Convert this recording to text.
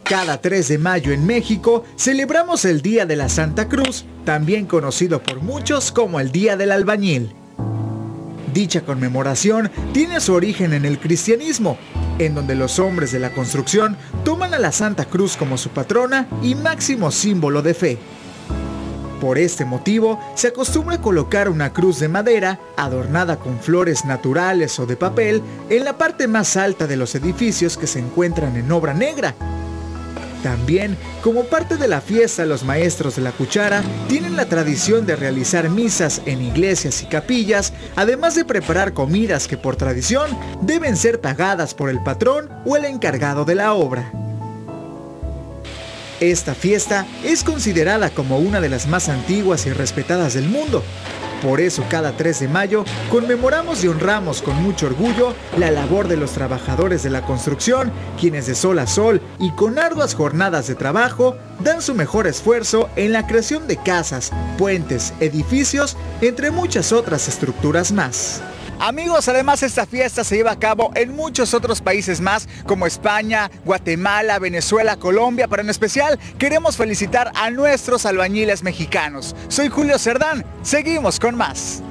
Cada 3 de mayo en México celebramos el Día de la Santa Cruz, también conocido por muchos como el Día del Albañil. Dicha conmemoración tiene su origen en el cristianismo, en donde los hombres de la construcción toman a la Santa Cruz como su patrona y máximo símbolo de fe. Por este motivo, se acostumbra colocar una cruz de madera, adornada con flores naturales o de papel, en la parte más alta de los edificios que se encuentran en obra negra. También, como parte de la fiesta, los maestros de la cuchara tienen la tradición de realizar misas en iglesias y capillas, además de preparar comidas que por tradición deben ser pagadas por el patrón o el encargado de la obra. Esta fiesta es considerada como una de las más antiguas y respetadas del mundo. Por eso cada 3 de mayo conmemoramos y honramos con mucho orgullo la labor de los trabajadores de la construcción, quienes de sol a sol y con arduas jornadas de trabajo dan su mejor esfuerzo en la creación de casas, puentes, edificios, entre muchas otras estructuras más. Amigos, además esta fiesta se lleva a cabo en muchos otros países más, como España, Guatemala, Venezuela, Colombia, pero en especial queremos felicitar a nuestros albañiles mexicanos. Soy Julio Cerdán, seguimos con más.